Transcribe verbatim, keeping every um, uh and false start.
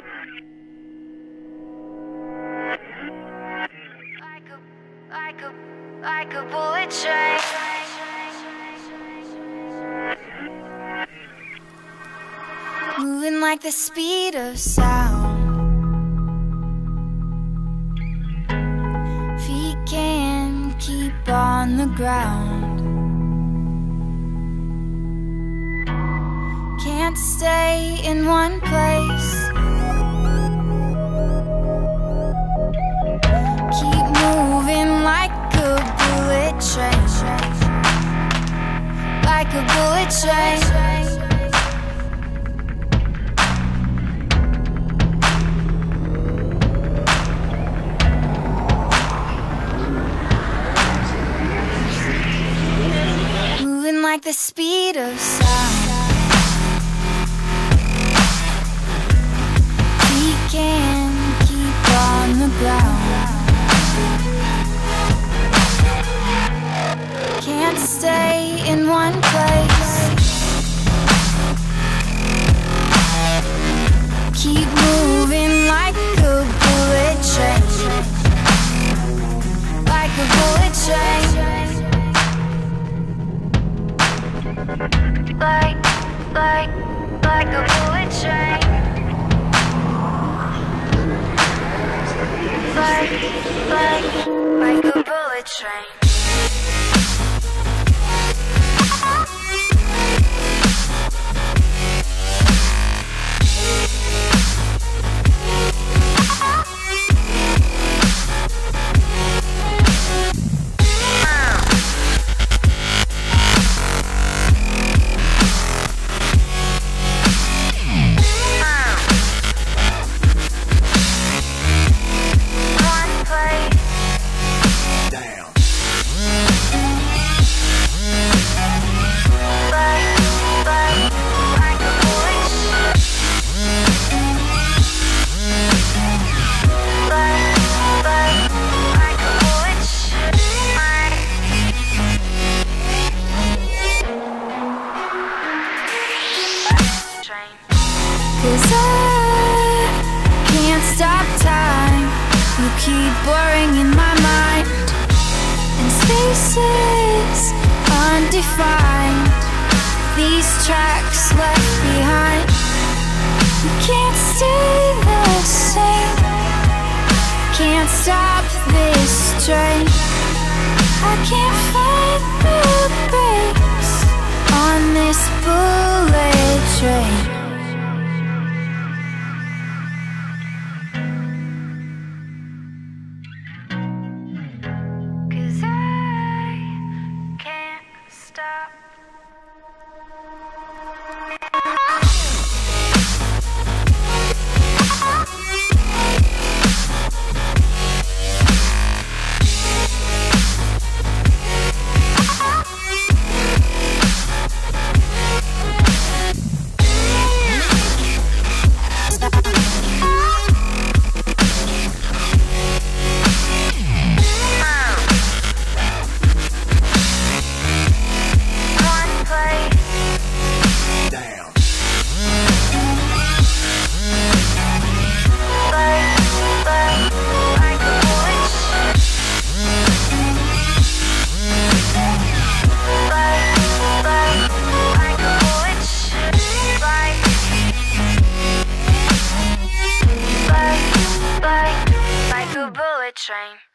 Like a, like a, like a bullet train. Moving like the speed of sound. Feet can't keep on the ground. Can't stay in one place. Keep moving like a bullet train. Like a bullet train. Moving like the speed of sound. We can't keep on the ground. Can't stay in one place. Keep moving like a bullet train. Like a bullet train. Like, like, like a bullet train. Like, like, like a bullet train. Cause I can't stop time. You keep boring in my mind. And spaces undefined. These tracks left behind. You can't stay the same. Can't stop this train. I can't find the brakes on this bullet train. Train.